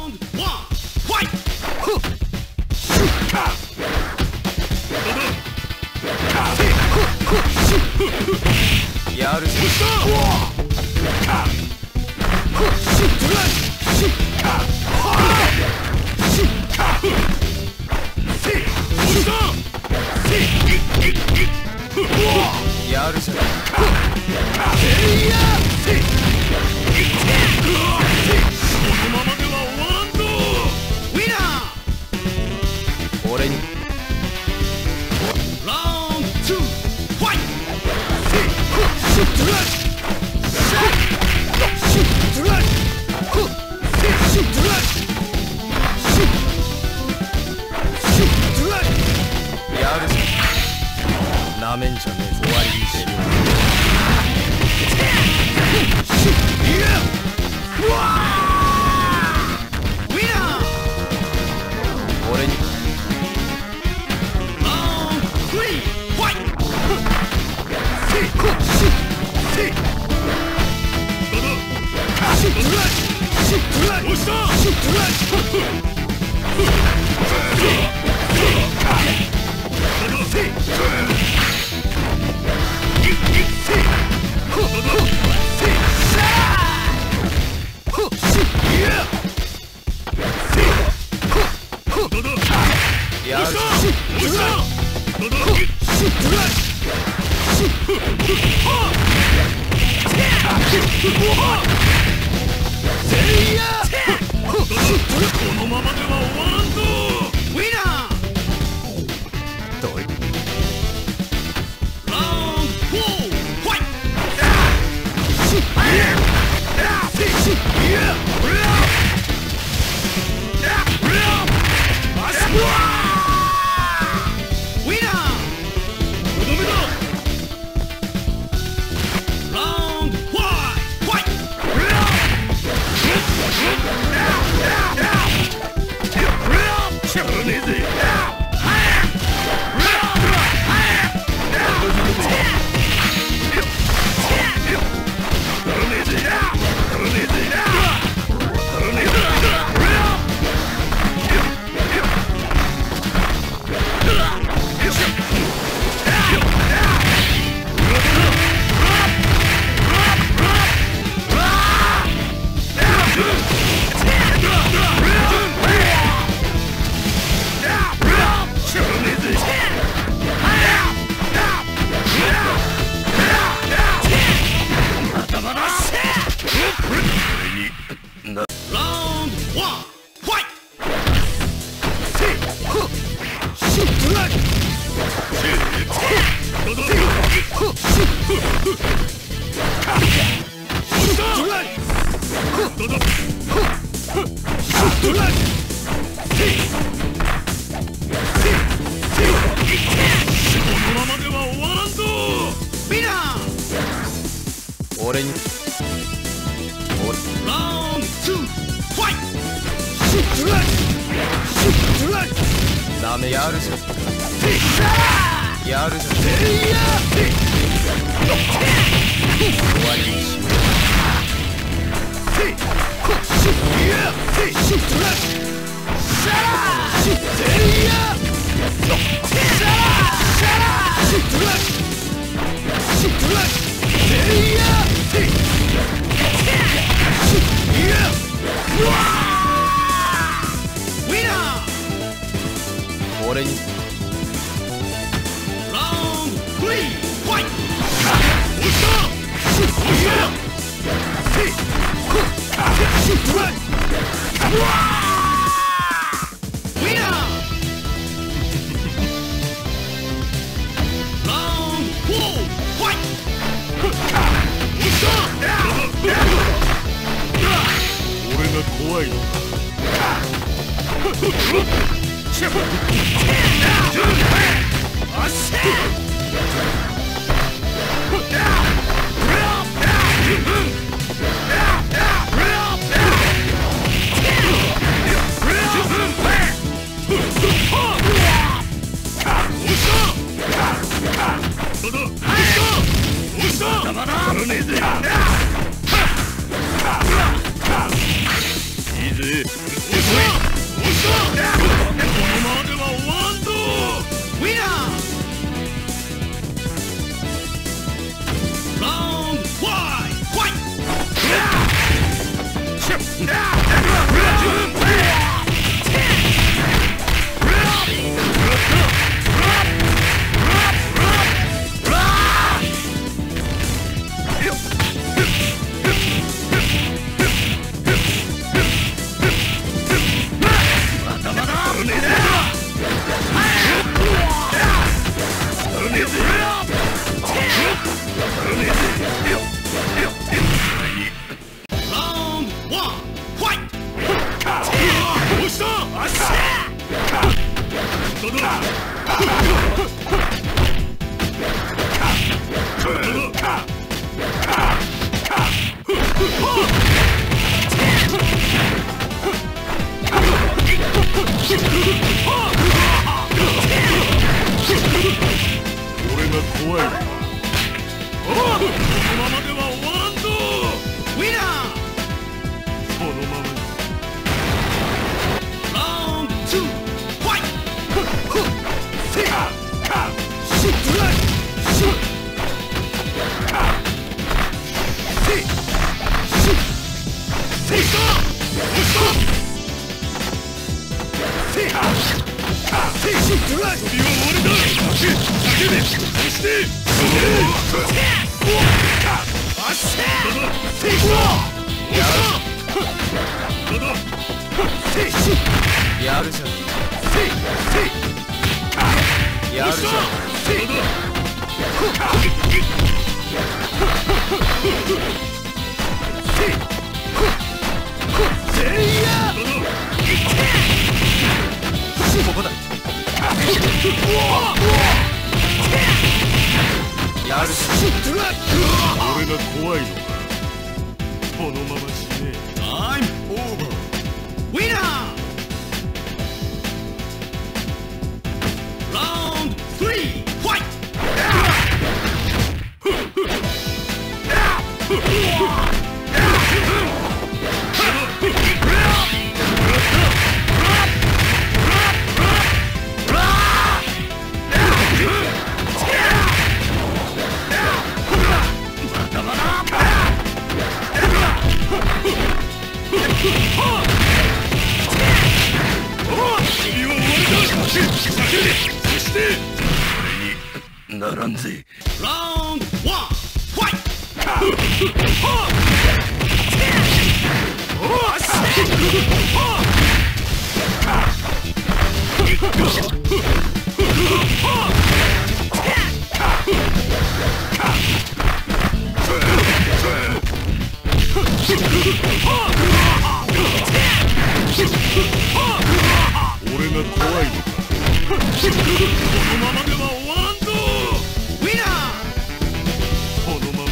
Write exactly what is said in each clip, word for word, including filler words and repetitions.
やるぜ。やるぜ。このままでは終わらんぞ。ウィナー。俺に。ラウンドツー、ファイト。やるぜ。なめんじゃねえ。終わりにしよう。俺に。ラウンドスリー、ファイト。どうした？やるぞ。このままでは終わらんぞ。ウィナー。どい。ラウンドフォー、ファイト。ウィナー。とどめだ。ラウンドファイブ、ファイト。知らねえぜ。俺に。ラウンドツー、ファイト。ダメ。やるぜ。やるぜ。終わりにしよう。俺に。ラウンドスリー、ファイト。押した。押した。ウィナー。ラウンドフォー、ファイト。押した。俺が怖いのか。いいぜ。 した。あっしゃどど俺が怖い。このままでは終わらんぞ。ウィナー。このままラウンドツーファイト。せやシュットライシュッせシュッせいしたせやせシュットライ首は終わりだ。叫べそしてあっしゃせいしたやるじゃん。せいせいやるじゃん。せいせいやここだ。やるじゃん。俺が怖いのか。このまま死ね。I'm over. Winner! Round three, fight!ならんぜ。ラウンドワンファイ俺が怖いのか。このままでは終わらんぞ。ウィナー。このまま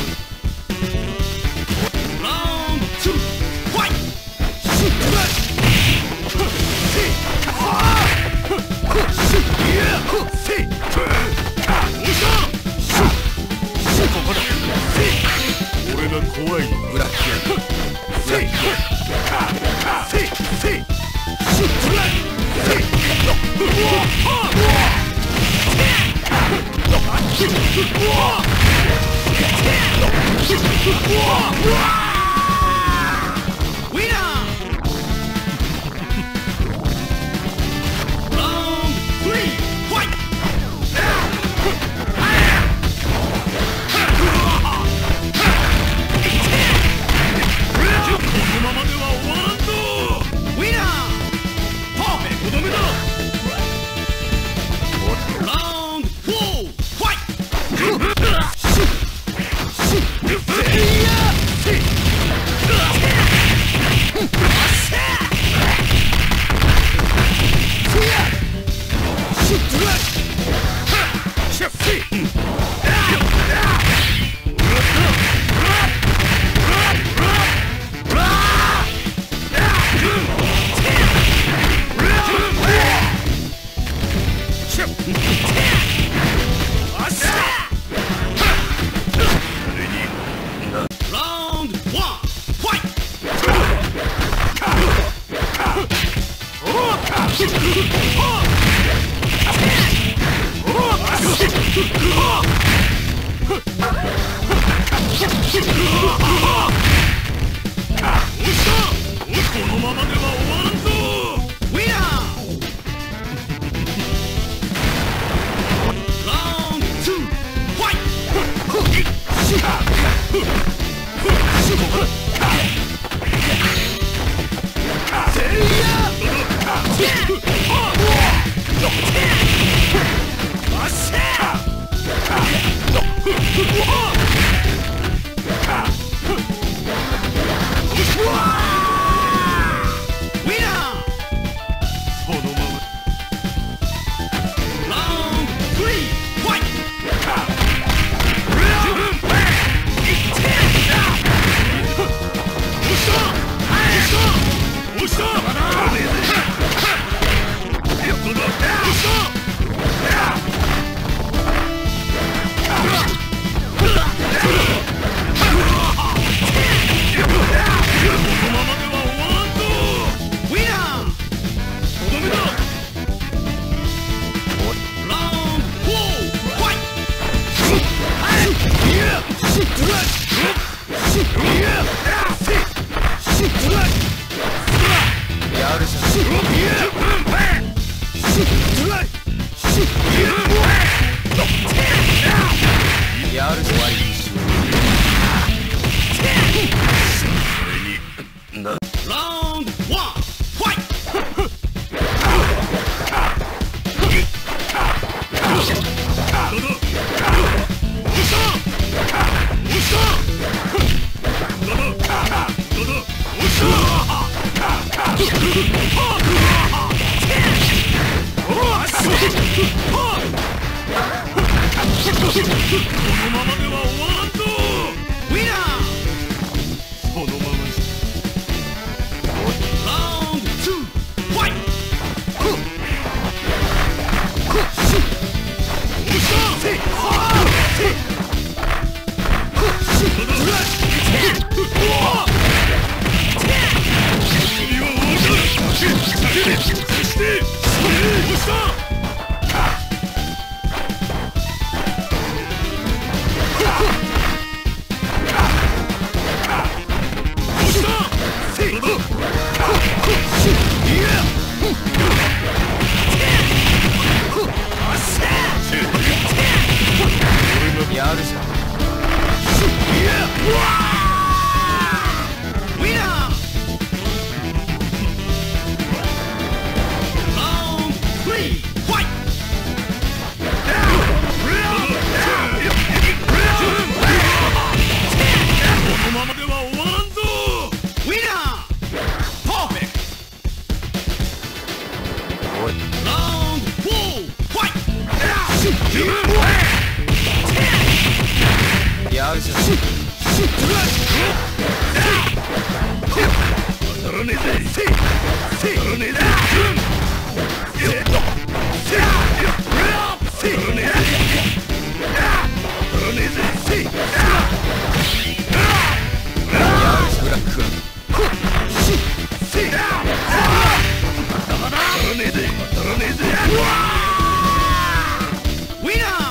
ラウンドツーファイト。シュットラッセイハーシュッイヤーセイおいしょシュッシュッここだセイ俺が怖いのブラックセイセイセイシュットラッセイウォーハーるじゃん。やる終わりにしよう。ラウンドワンファイト。このままでは終わらんぞ。ウィナー。そのままじゃ。ラウンドツーファイト。やるじゃん。ウィナー。ラウンドスリーファイト。このままでは終わらんぞ。ウィナー。パーフェクト。ラウンドフォーファイト。やるじゃん。当たらねえぜ。当たらねえぜ。当たらねえぜ。やるじゃん。ブラック。当たらねえぜ。当たらねえぜ。ウィナー。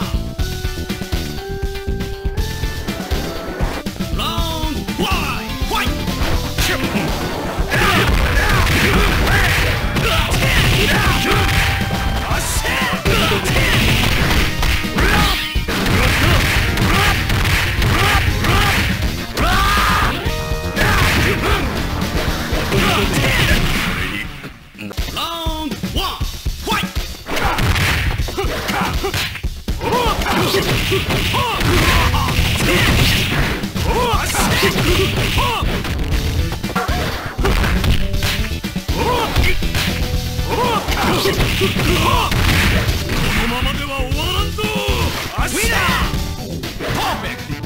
このままでは終わらんぞ。ウィナー。パーフェクト。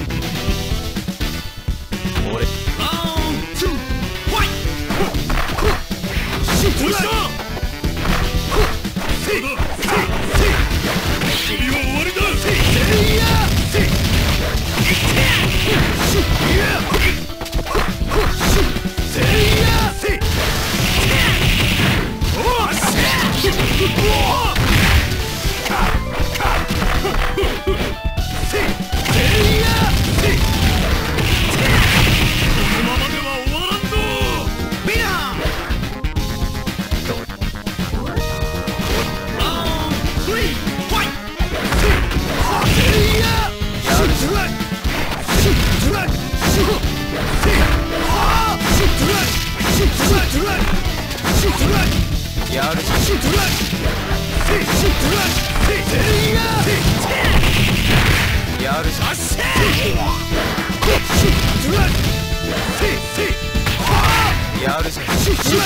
俺ラウンドツーファイト。よっしゃ。せいせいせい。君は終わりだ。せいやせい。せいやせい。やるじゃん。やるじゃん。やるじゃん。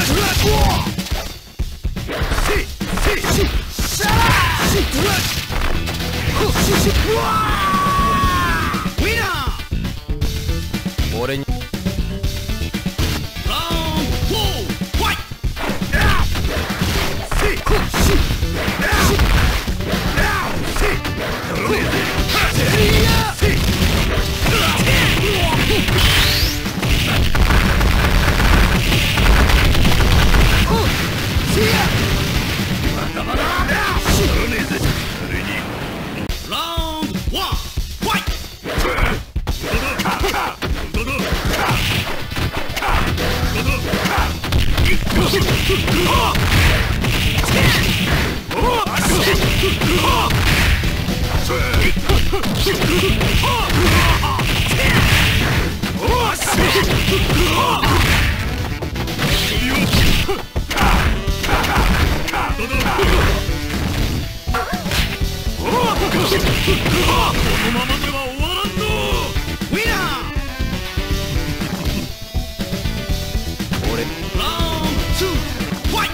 俺にラウンドワンファイト。 のままでは終わらんぞ。ウィナー。俺ラウンドツーファイ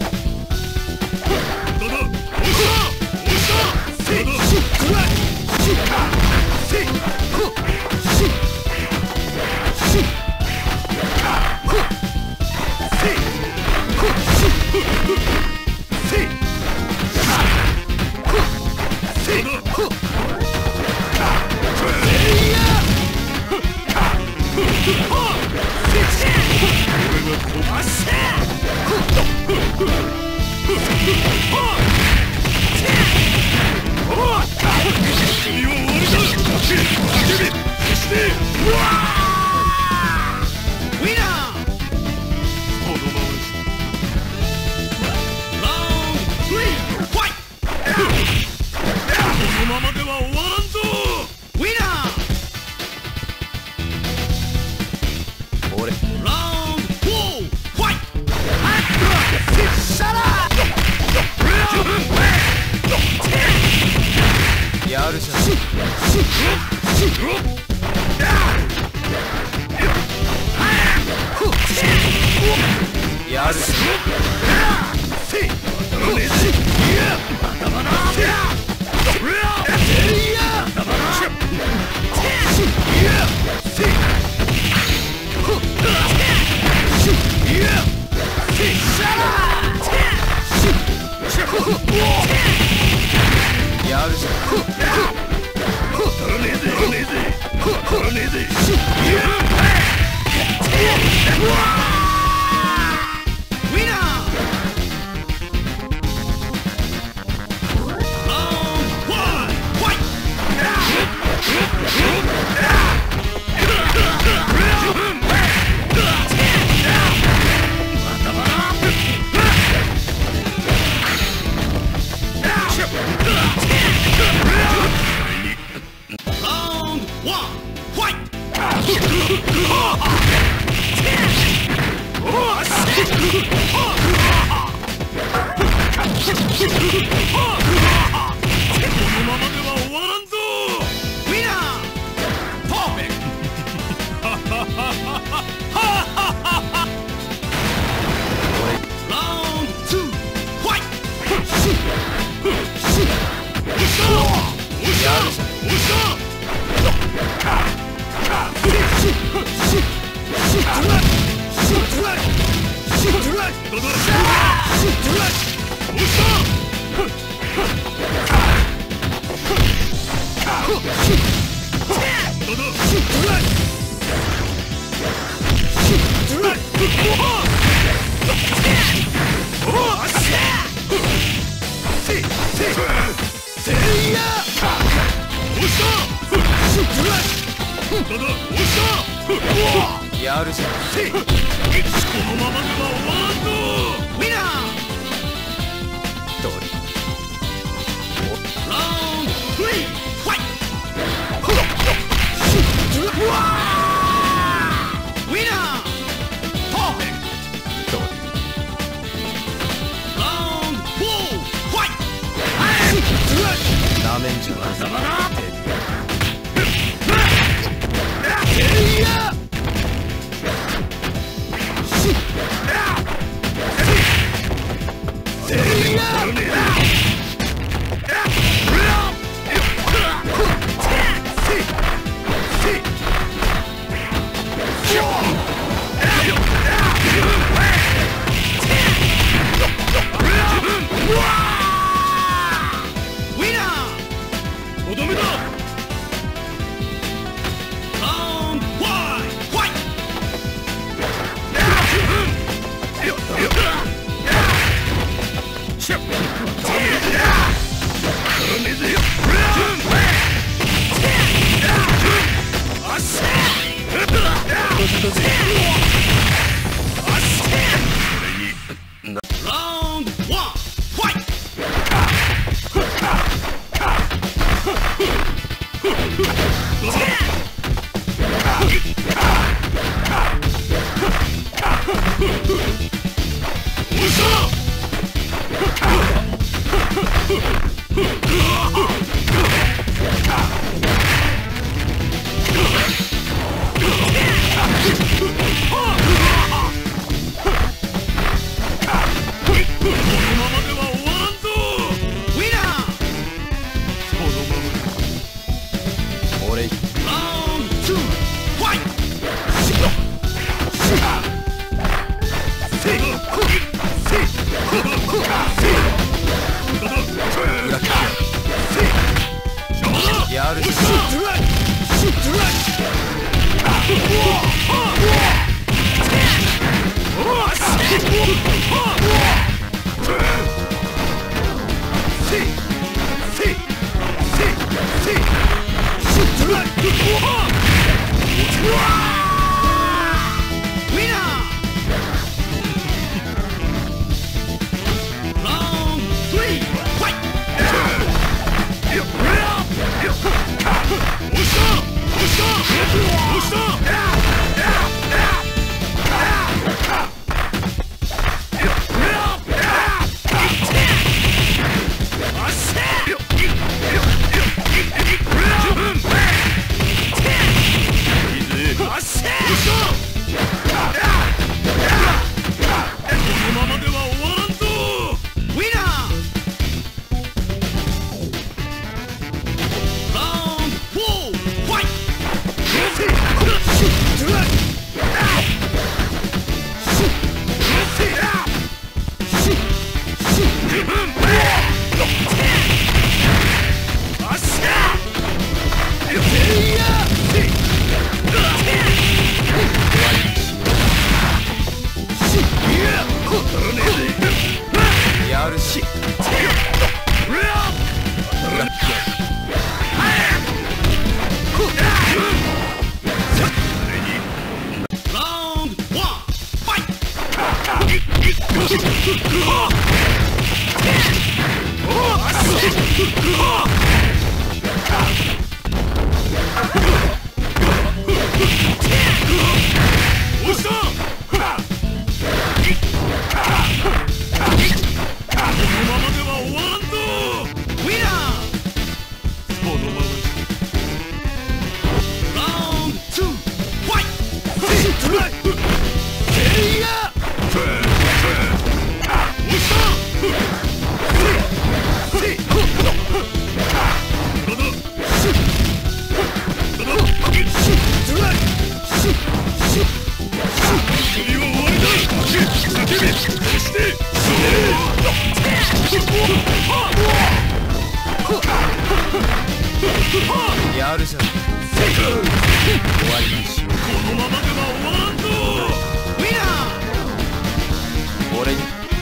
ト。どど押した押したせいシュックラシュッカせいフッシュッシュッカフッせいフッシュッせいフッせいフッやるじゃん。やるじゃやるじゃん。やるじゃん。このままでは終わらんぞ。ウィナー。どれ。ラウンドスリーファイト。ウィナー。パーフェクト。どれ。ラウンドフォーファイト。なめんじゃないぞ。とどめだ。 やるしやるしやるじゃん。終わりにしよう。このままでは終わらんぞ。ウィナー。俺に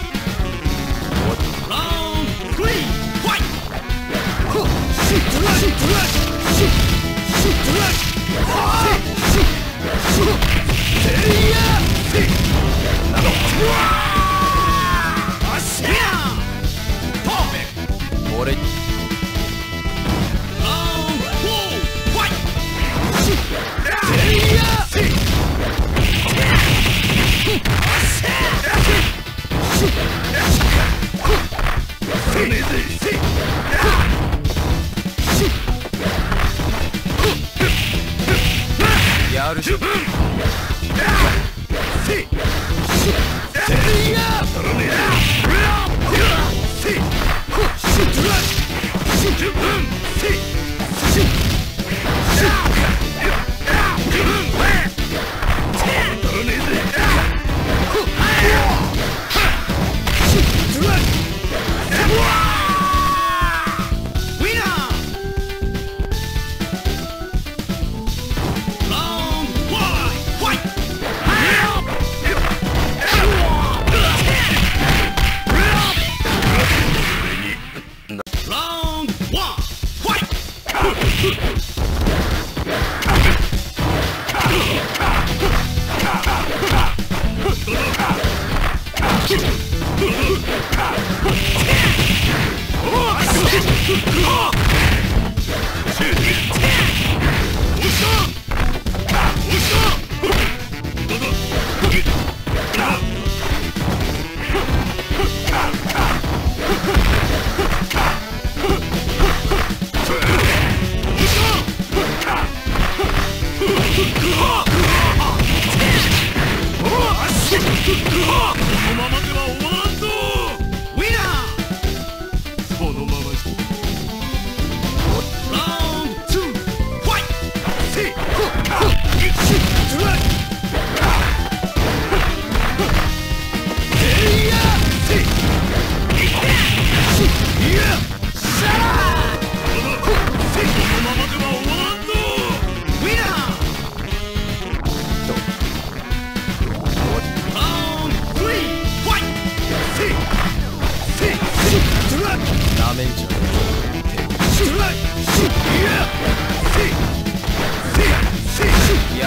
ラウンドスリーファイト。シュットラッシュットラッシュッシュットラッシュッシュッシュッセイヤーセイなどうわーあしゃーパーフェクト。俺にシ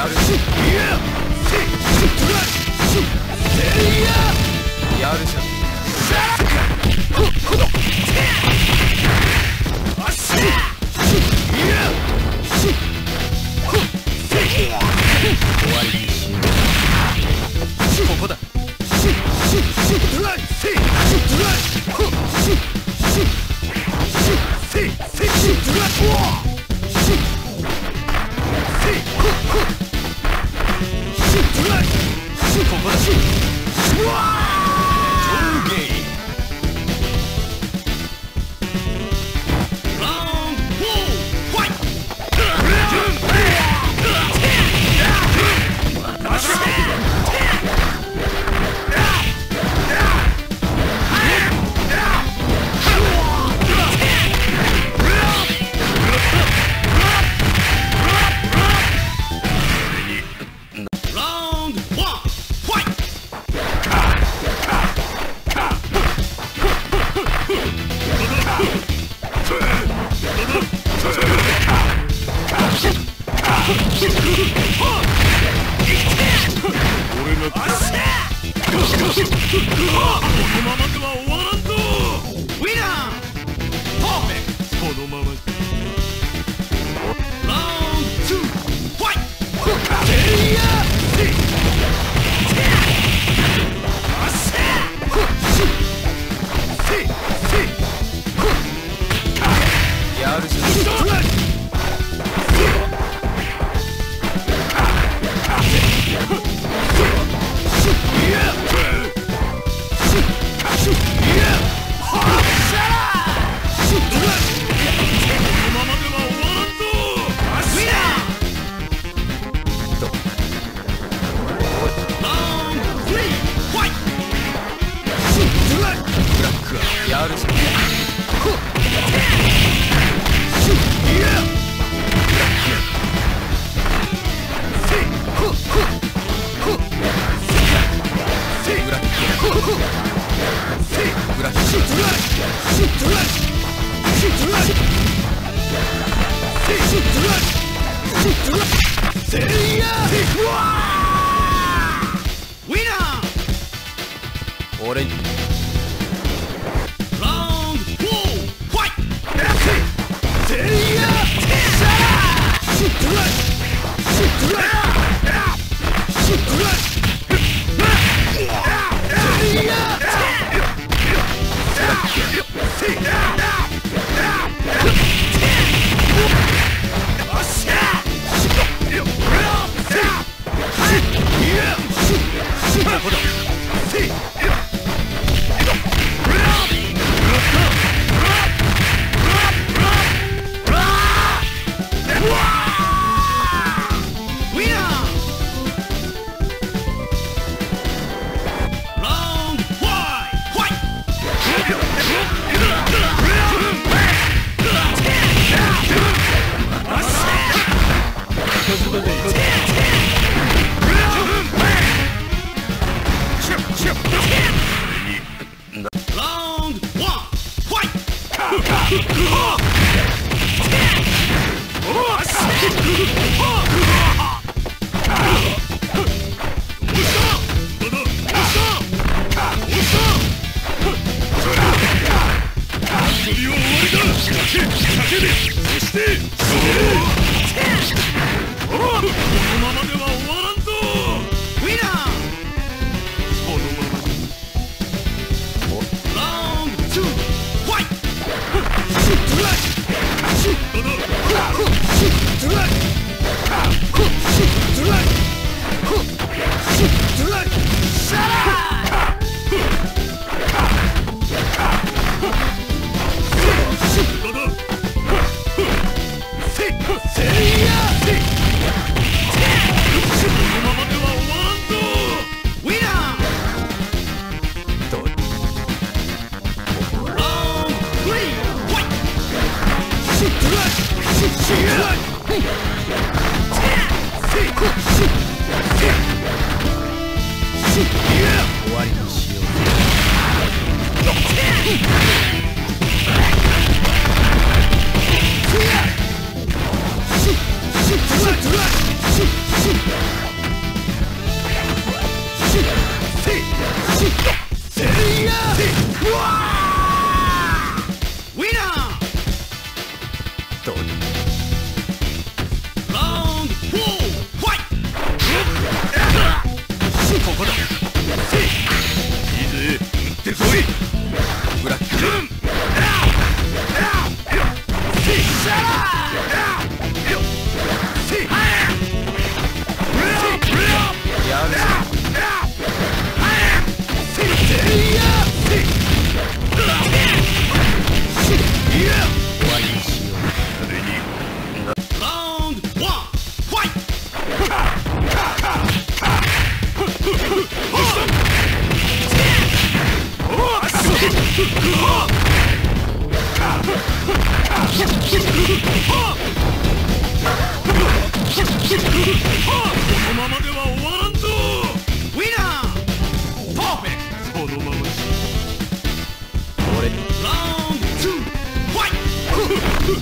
やるしやるじゃん終わりにしよう。ここだ。俺に終わりにしよう。Shoot! ってこい。ブラックやるぞ。終わりにしよう。ラウンドワンファイト。このままでは終わらんぞ。ウィナーパーフェクト。そのまま俺ラウンドツーファイト。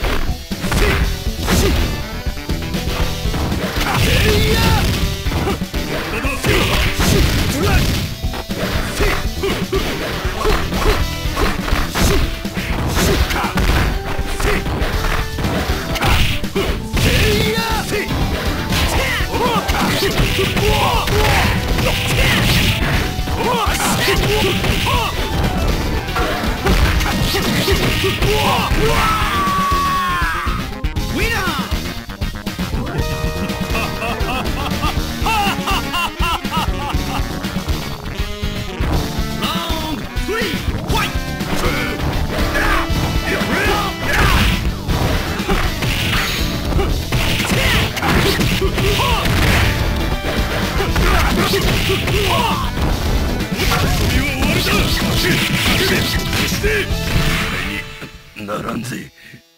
ならんぜ。